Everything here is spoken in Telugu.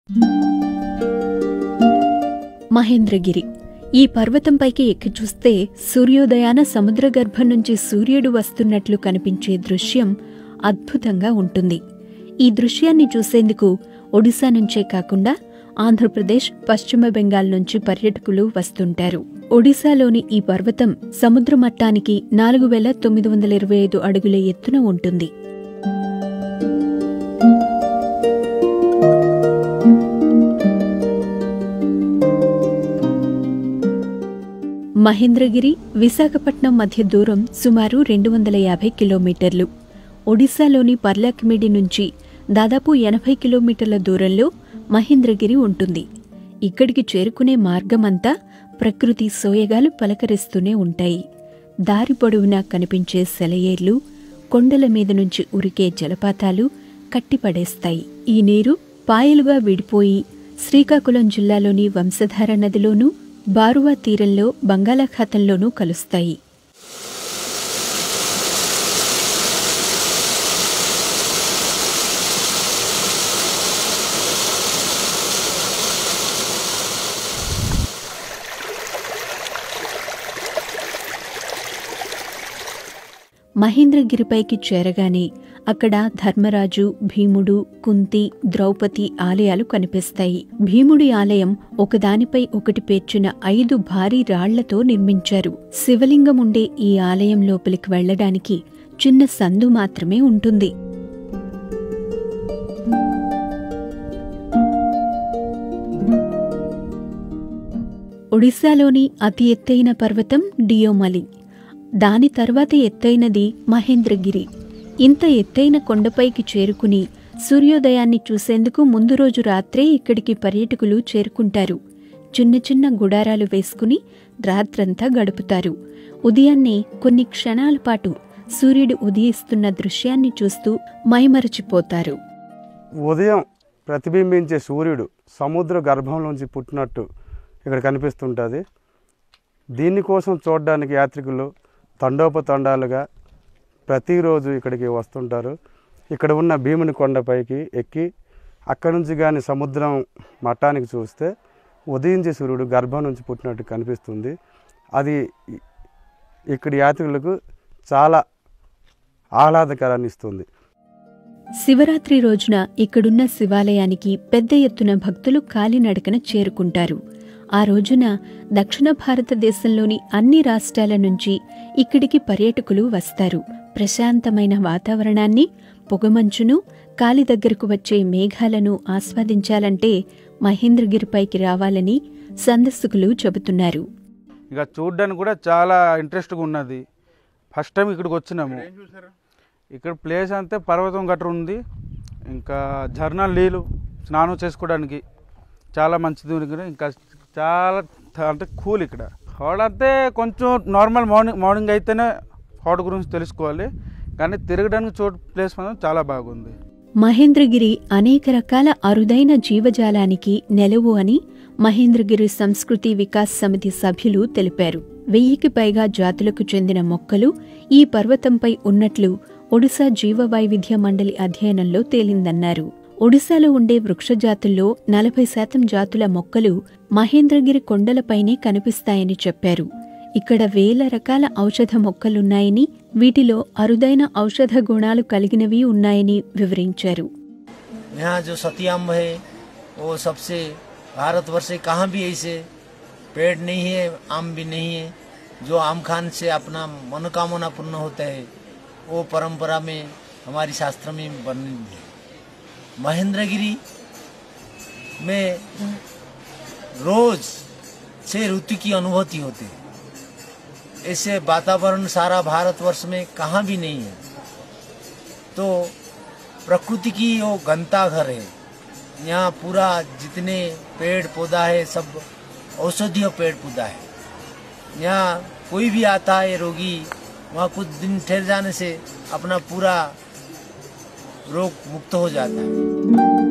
మహేంద్రగిరి ఈ పర్వతంపైకి ఎక్కి చూస్తే సూర్యోదయాన సముద్ర గర్భం నుంచి సూర్యుడు వస్తున్నట్లు కనిపించే దృశ్యం అద్భుతంగా ఉంటుంది. ఈ దృశ్యాన్ని చూసేందుకు ఒడిశా నుంచే కాకుండా ఆంధ్రప్రదేశ్, పశ్చిమ బెంగాల్ నుంచి పర్యాటకులు వస్తుంటారు. ఒడిశాలోని ఈ పర్వతం సముద్ర మట్టానికి 4925 అడుగుల ఎత్తున ఉంటుంది. మహేంద్రగిరి, విశాఖపట్నం మధ్య దూరం సుమారు 250 కిలోమీటర్లు. ఒడిశాలోని పర్లాకిమిడి నుంచి దాదాపు 80 కిలోమీటర్ల దూరంలో మహేంద్రగిరి ఉంటుంది. ఇక్కడికి చేరుకునే మార్గమంతా ప్రకృతి సోయగాలు పలకరిస్తూనే ఉంటాయి. దారి పొడవునా కనిపించే సెలయేర్లు, కొండల మీద నుంచి ఉరికే జలపాతాలు కట్టిపడేస్తాయి. ఈ నీరు పాయలుగా విడిపోయి శ్రీకాకుళం జిల్లాలోని వంశధార నదిలోనూ, బారువా తీరంలో బంగాళాఖాతంలోనూ కలుస్తాయి. మహేంద్రగిరిపైకి చేరగానే అక్కడ ధర్మరాజు, భీముడు, కుంతి, ద్రౌపది ఆలయాలు కనిపిస్తాయి. భీముడి ఆలయం ఒకదానిపై ఒకటి పేర్చిన 5 భారీ రాళ్లతో నిర్మించారు. శివలింగం ఉండే ఈ ఆలయం లోపలికి వెళ్లడానికి చిన్న సందు మాత్రమే ఉంటుంది. ఒడిశాలోని అతి ఎత్తైన పర్వతం డియోమలి. దాని తర్వాత ఎత్తైనది మహేంద్రగిరి. ఇంత ఎత్తైన కొండపైకి చేరుకుని సూర్యోదయాన్ని చూసేందుకు ముందు రోజు రాత్రే ఇక్కడికి పర్యాటకులు చేరుకుంటారు. చిన్న చిన్న గుడారాలు వేసుకుని రాత్రంతా గడుపుతారు. ఉదయాన్నే కొన్ని క్షణాల పాటు సూర్యుడు ఉదయిస్తున్న దృశ్యాన్ని చూస్తూ మైమరచిపోతారు. ఉదయం ప్రతిబింబించే సూర్యుడు సముద్ర గర్భంలోంచి పుట్టినట్టు ఇక్కడ కనిపిస్తుంటుంది. దీనికోసం చూడడానికి యాత్రికులు తండోపతండాలుగా ప్రతిరోజు ఇక్కడికి వస్తుంటారు. ఇక్కడ ఉన్న భీముని కొండపైకి ఎక్కి అక్కడి నుంచి కానీ సముద్రం మట్టానికి చూస్తే ఉదయించే సూర్యుడు గర్భం నుంచి పుట్టినట్టు కనిపిస్తుంది. అది ఇక్కడి యాత్రికులకు చాలా ఆహ్లాదకరాన్ని ఇస్తుంది. శివరాత్రి రోజున ఇక్కడున్న శివాలయానికి పెద్ద ఎత్తున భక్తులు కాలినడకన చేరుకుంటారు. ఆ రోజున దక్షిణ భారతదేశంలోని అన్ని రాష్ట్రాల నుంచి ఇక్కడికి పర్యాటకులు వస్తారు. ప్రశాంతమైన వాతావరణాన్ని, పొగమంచును, కాలి దగ్గరకు వచ్చే మేఘాలను ఆస్వాదించాలంటే మహేంద్రగిరిపైకి రావాలని సందర్శకులు చెబుతున్నారు. ఇక చూడడానికి కూడా చాలా ఇంట్రెస్ట్గా ఉన్నది. ఫస్ట్ టైం ఇక్కడికి వచ్చినాము. ఇక్కడ ప్లేస్ అంతే పర్వతం గట్ర ఉంది. ఇంకా ఝర్నా నీళ్ళు స్నానం చేసుకోవడానికి చాలా మంచిది. ఇంకా చాలా అంటే కూల్. ఇక్కడ హాట్ అంటే కొంచెం నార్మల్ మార్నింగ్ అయితేనే హాట్ గురించి తెలుసుకోవాలి, కానీ తిరగడానికి చోటు ప్లేస్ మాత్రం చాలా బాగుంది. మహేంద్రగిరి అనేక రకాల అరుదైన జీవజాలానికి నెలవు అని మహేంద్రగిరి సంస్కృతి వికాస్ సమితి సభ్యులు తెలిపారు. 1000కి పైగా జాతులకు చెందిన మొక్కలు ఈ పర్వతంపై ఉన్నట్లు ఒడిశా జీవ వైవిధ్య మండలి అధ్యయనంలో తేలిందన్నారు. ఒడిశాలో ఉండే వృక్షజాతుల్లో 40% జాతుల మొక్కలు మహేంద్రగిరి కొండలపైనే కనిపిస్తాయని చెప్పారు. ఇక్కడ వేల రకాల ఔషధ మొక్కలున్నాయని, వీటిలో అరుదైన ఔషధ గుణాలు కలిగినవి ఉన్నాయని వివరించారు. यहाँ जो सतियाम्ब है वो सबसे भारतवर्ष से कहाँ भी ऐसे पेड़ नहीं है, आम भी नहीं है जो आम खान से अपना मनोकामना पूर्ण होता है। वो परंपरा में हमारी शास्त्र में बनी है। महेंद्रगिरी में रोज 6 ऋतु की अनुभूति होती है। ऐसे वातावरण सारा भारतवर्ष में कहाँ भी नहीं है। तो प्रकृति की वो घनता घर है। यहाँ पूरा जितने पेड़ पौधा है सब औषधीय पेड़ पौधा है। यहाँ कोई भी आता है रोगी, वहाँ कुछ दिन ठहर जाने से अपना पूरा रोग मुक्त हो जाता है।